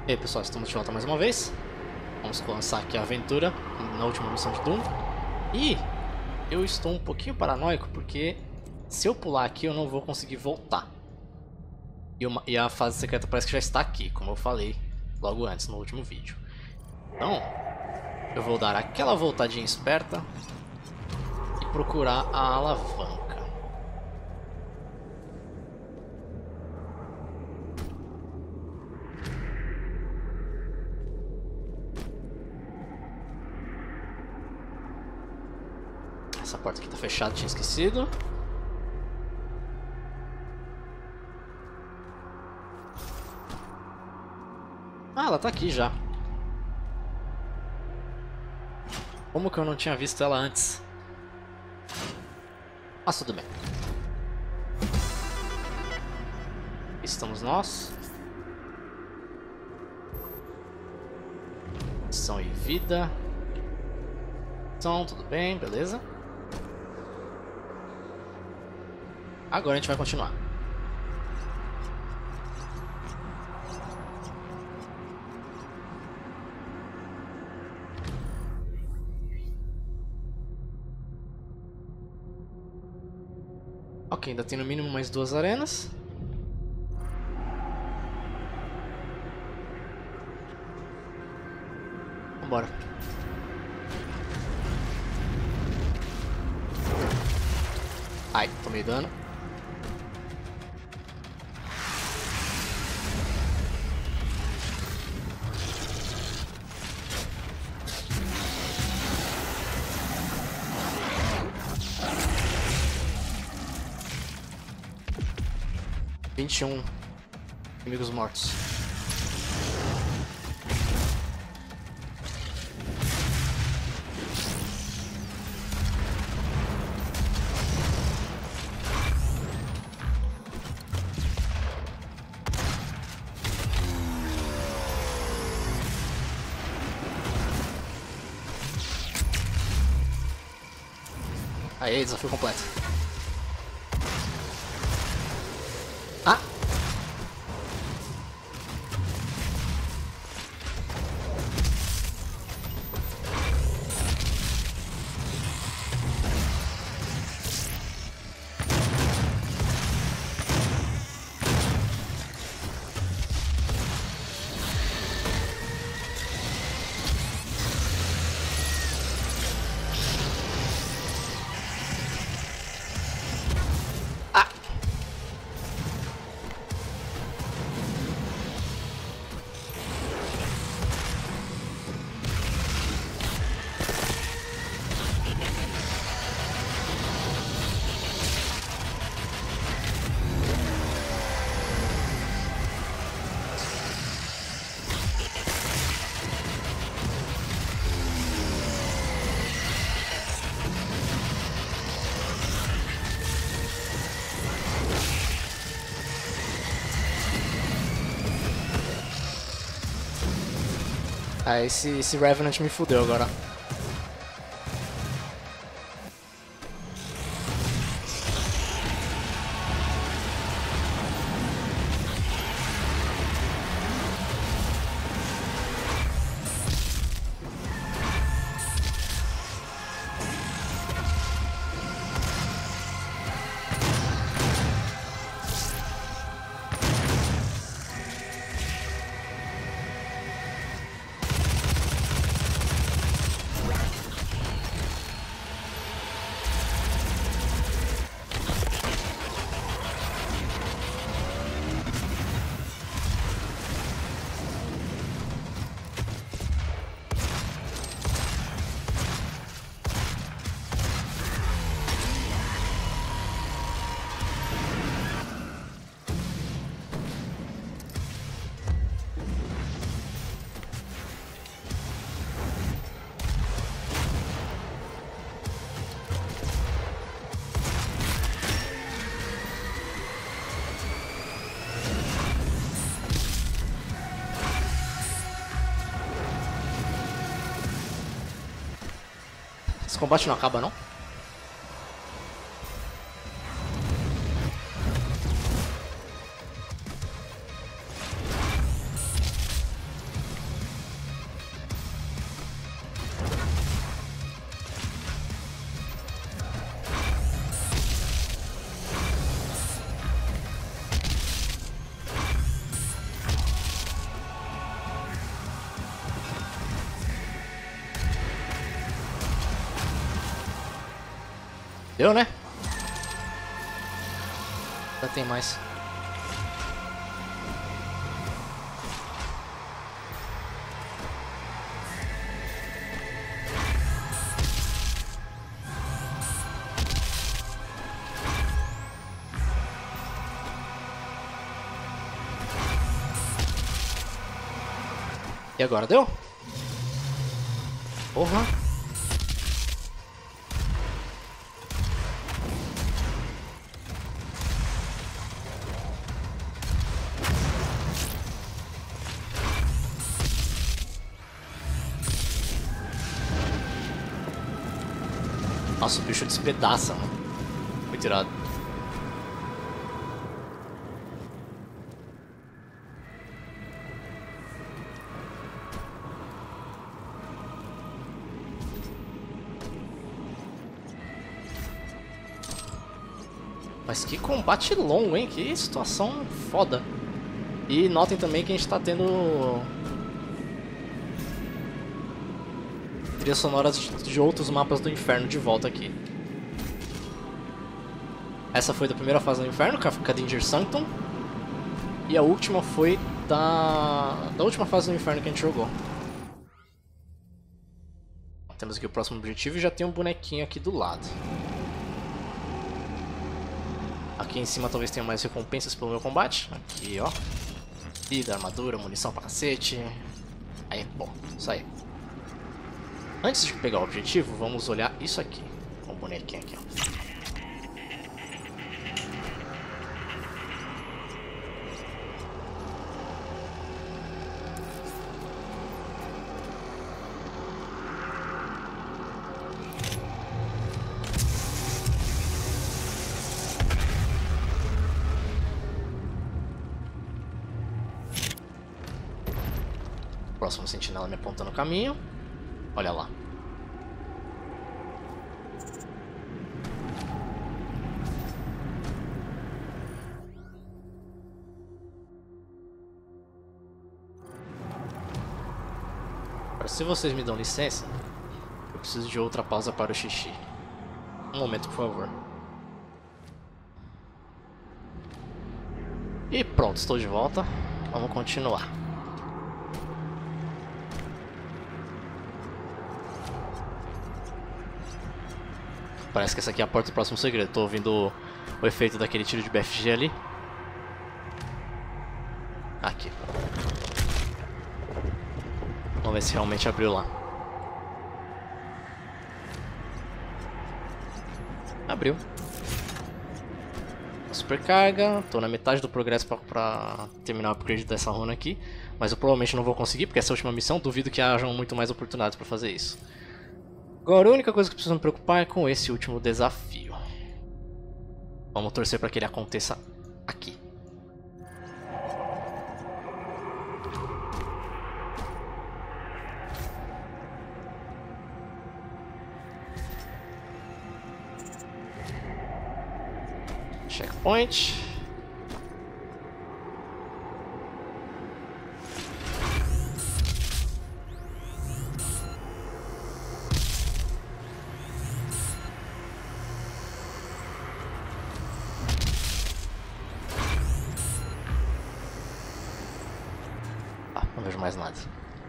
E aí pessoal, estamos de volta mais uma vez. Vamos começar aqui a aventura na última missão de Doom. E eu estou um pouquinho paranoico porque se eu pular aqui eu não vou conseguir voltar. E a fase secreta parece que já está aqui, como eu falei logo antes no último vídeo. Então, eu vou dar aquela voltadinha esperta e procurar a alavanca. Essa porta aqui tá fechada, tinha esquecido. Ah, ela tá aqui já. Como que eu não tinha visto ela antes? Mas tudo bem. Estamos nós. Missão e vida. Então, tudo bem, beleza. Agora a gente vai continuar. Ok, ainda tem no mínimo mais 2 arenas. Vambora. Ai, tomei dano. Inimigos mortos. Aí, desafio completo. Ah! Ah! Ah, esse Revenant me fudeu agora. Esse combate não acaba, não? Deu, né? Já tem mais. E agora, deu? Porra! Nossa, o bicho despedaça, mano. Muito irado. Mas que combate longo, hein? Que situação foda. E notem também que a gente tá tendo trilhas sonoras de outros mapas do inferno de volta aqui. Essa foi da primeira fase do inferno, com a Danger Sanctum. E a última foi da última fase do inferno que a gente jogou. Temos aqui o próximo objetivo e já tem um bonequinho aqui do lado. Aqui em cima talvez tenha mais recompensas pelo meu combate. Aqui, ó. Vida, armadura, munição pra cacete. Aí, bom, isso aí. Antes de pegar o objetivo, vamos olhar isso aqui. O bonequinho aqui, ó. Próximo sentinela me apontando o caminho. Olha lá. Agora, se vocês me dão licença, eu preciso de outra pausa para o xixi. Um momento, por favor. E pronto, estou de volta. Vamos continuar. Parece que essa aqui é a porta do próximo segredo. Tô ouvindo o efeito daquele tiro de BFG ali. Aqui. Vamos ver se realmente abriu lá. Abriu. Supercarga. Tô na metade do progresso pra terminar o upgrade dessa runa aqui. Mas eu provavelmente não vou conseguir, porque essa é a última missão. Duvido que hajam muito mais oportunidades pra fazer isso. Agora a única coisa que preciso me preocupar é com esse último desafio. Vamos torcer para que ele aconteça aqui. Checkpoint. Não vejo mais nada.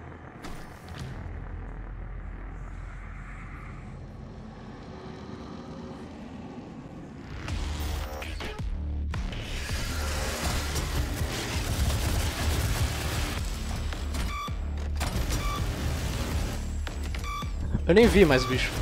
Eu nem vi mais o bicho.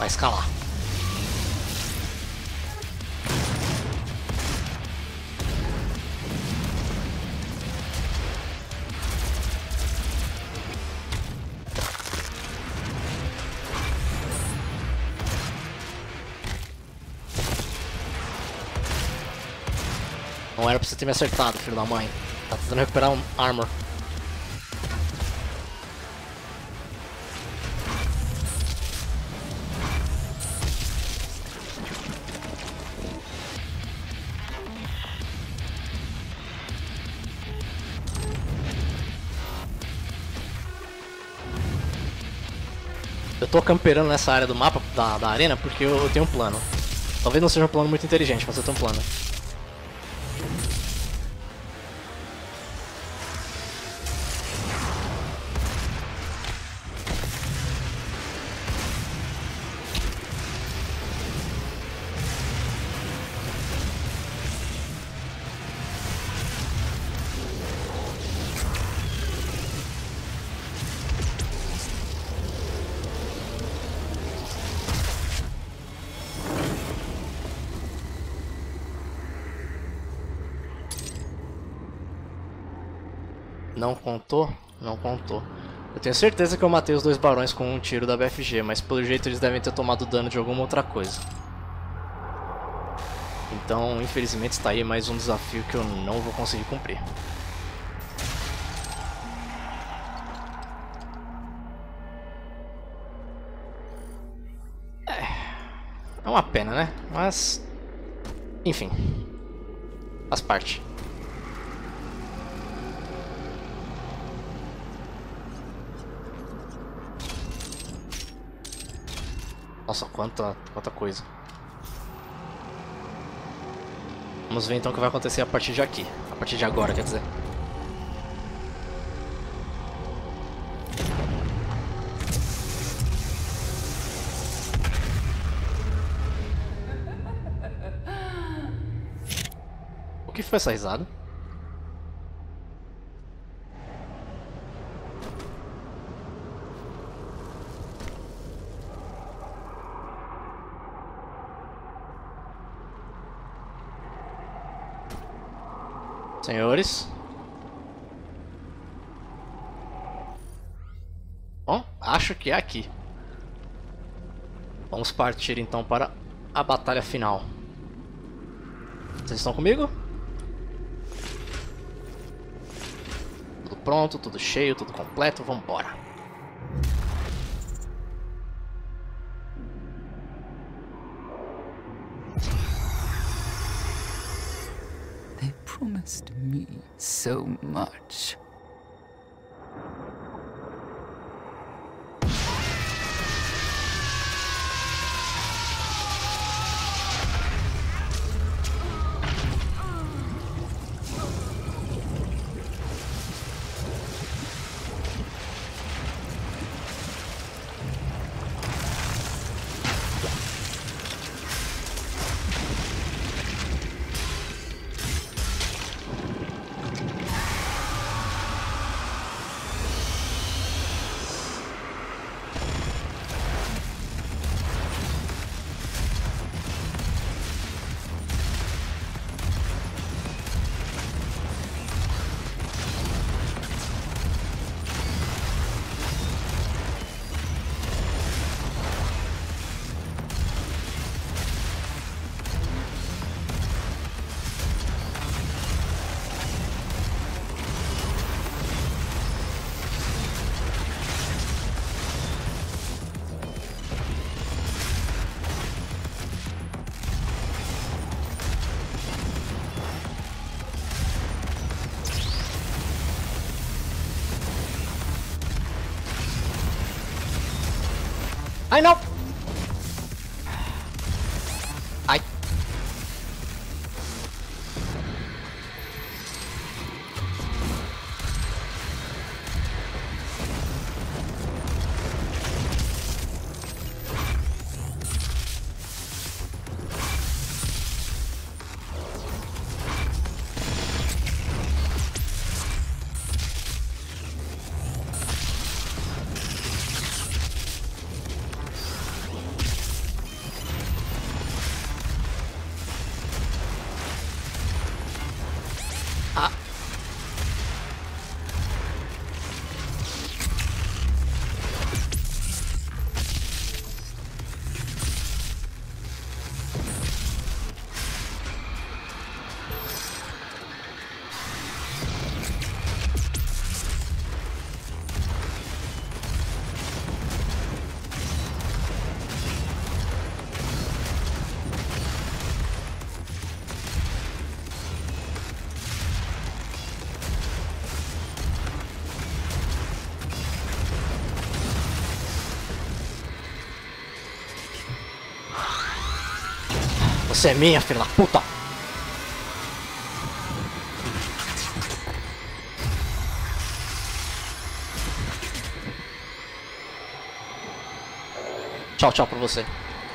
Vai escalar. Não era pra você ter me acertado, filho da mãe. Tá tentando recuperar um armor. Eu tô camperando nessa área do mapa, da arena, porque eu tenho um plano. Talvez não seja um plano muito inteligente, mas eu tenho um plano. Não contou? Não contou. Eu tenho certeza que eu matei os dois barões com um tiro da BFG, mas pelo jeito eles devem ter tomado dano de alguma outra coisa. Então, infelizmente, está aí mais um desafio que eu não vou conseguir cumprir. É uma pena, né? Mas... enfim. Faz parte. Nossa, quanta coisa. Vamos ver então o que vai acontecer a partir de aqui. A partir de agora, quer dizer. O que foi essa risada? Senhores. Bom, acho que é aqui. Vamos partir então para a batalha final. Vocês estão comigo? Tudo pronto, tudo cheio, tudo completo, vambora. They promised me so much. Ai, não! Ai. Você é minha, filha da puta! Tchau, tchau pra você.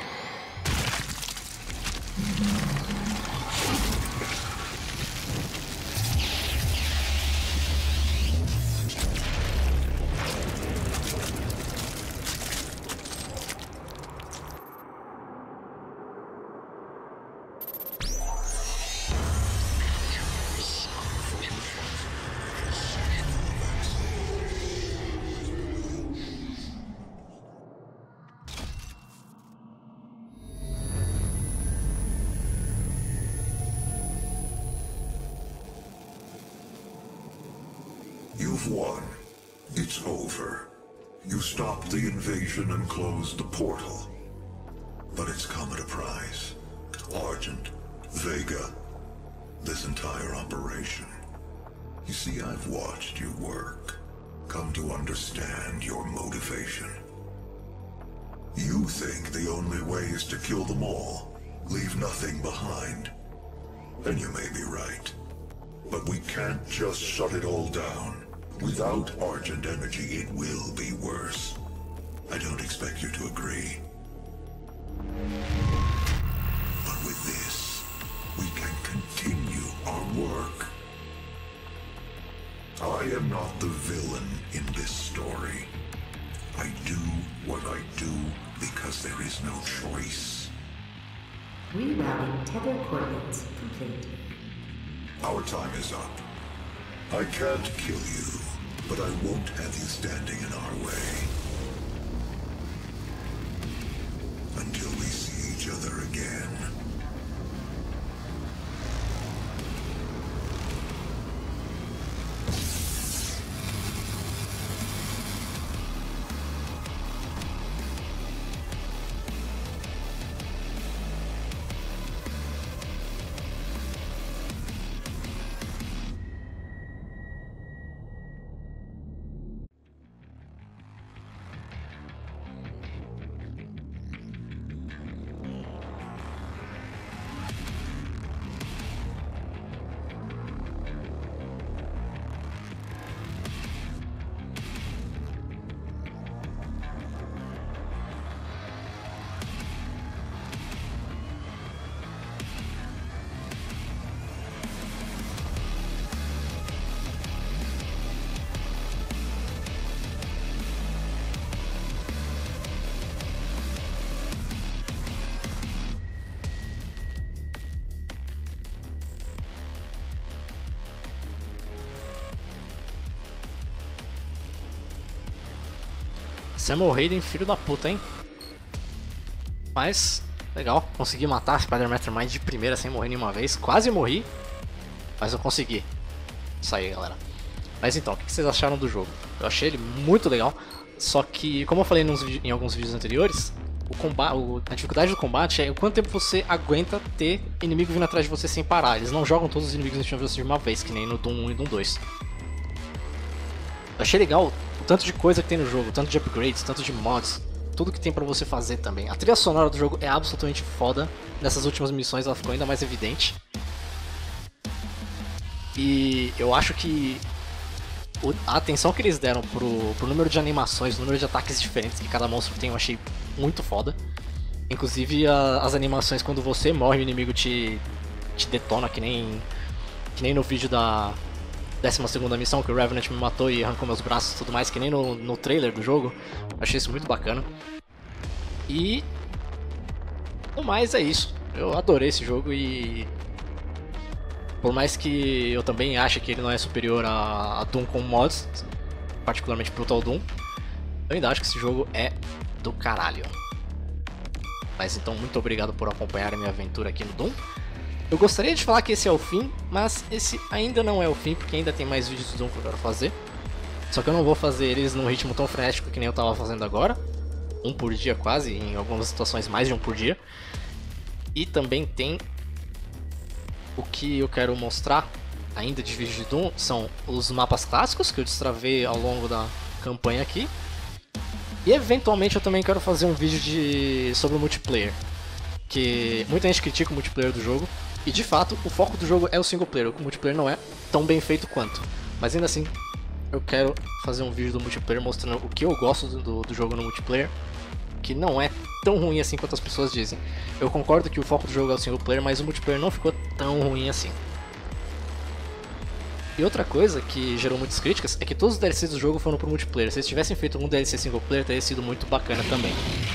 You've won. It's over. You stopped the invasion and closed the portal. But it's come at a price. Argent, Vega, this entire operation. You see, I've watched you work. Come to understand your motivation. You think the only way is to kill them all, leave nothing behind. And you may be right. But we can't just shut it all down. Without Argent energy, it will be worse. I don't expect you to agree. But with this, we can continue our work. I am not the villain in this story. I do what I do because there is no choice. Rerouting tether coordinates complete. Our time is up. I can't kill you, but I won't have you standing in our way. Until we see each other again. Samuel Hayden, filho da puta, hein? Mas, legal, consegui matar Spider Mastermind de primeira sem morrer nenhuma vez. Quase morri, mas eu consegui. Isso aí, galera. Mas então, o que vocês acharam do jogo? Eu achei ele muito legal, só que, como eu falei em alguns vídeos anteriores, a dificuldade do combate é o quanto tempo você aguenta ter inimigo vindo atrás de você sem parar. Eles não jogam todos os inimigos de uma vez, que nem no Doom 1 e Doom 2. Eu achei legal o tanto de coisa que tem no jogo, tanto de upgrades, tanto de mods, tudo que tem pra você fazer também. A trilha sonora do jogo é absolutamente foda. Nessas últimas missões ela ficou ainda mais evidente. E eu acho que a atenção que eles deram pro número de animações, o número de ataques diferentes que cada monstro tem, eu achei muito foda. Inclusive as animações quando você morre, o inimigo te detona, que nem no vídeo da 12ª missão, que o Revenant me matou e arrancou meus braços e tudo mais, que nem no trailer do jogo. Achei isso muito bacana. E no mais é isso. Eu adorei esse jogo e por mais que eu também ache que ele não é superior a Doom com mods, particularmente Brutal Doom, eu ainda acho que esse jogo é do caralho. Mas então, muito obrigado por acompanhar a minha aventura aqui no Doom. Eu gostaria de falar que esse é o fim, mas esse ainda não é o fim, porque ainda tem mais vídeos do Doom que eu quero fazer. Só que eu não vou fazer eles num ritmo tão frenético que nem eu tava fazendo agora. Um por dia quase, em algumas situações mais de um por dia. E também tem o que eu quero mostrar ainda de vídeo de Doom, são os mapas clássicos que eu destravei ao longo da campanha aqui. E eventualmente eu também quero fazer um vídeo sobre o multiplayer. que muita gente critica o multiplayer do jogo, e de fato o foco do jogo é o single player, o multiplayer não é tão bem feito quanto, mas ainda assim eu quero fazer um vídeo do multiplayer mostrando o que eu gosto do jogo no multiplayer, que não é tão ruim assim quanto as pessoas dizem. Eu concordo que o foco do jogo é o single player, mas o multiplayer não ficou tão ruim assim. E outra coisa que gerou muitas críticas é que todos os DLCs do jogo foram pro multiplayer. Se eles tivessem feito um DLC single player, teria sido muito bacana também.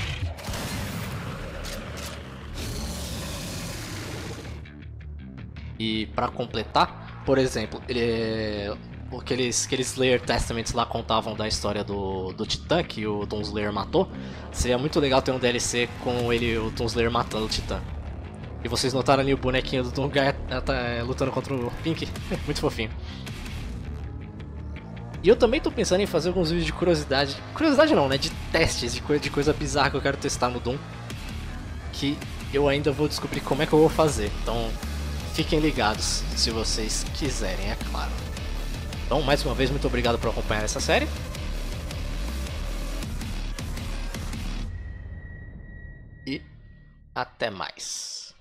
E pra completar, por exemplo, aqueles Slayer Testaments lá contavam da história do Titã que o Doom Slayer matou. Seria muito legal ter um DLC com o Doom Slayer matando o Titã. E vocês notaram ali o bonequinho do Doom Gaia lutando contra o Pink? Muito fofinho. E eu também tô pensando em fazer alguns vídeos de curiosidade. Curiosidade não, né? De testes, de coisa bizarra que eu quero testar no Doom. Que eu ainda vou descobrir como é que eu vou fazer. Então fiquem ligados se vocês quiserem, é claro. Então, mais uma vez, muito obrigado por acompanhar essa série. E até mais.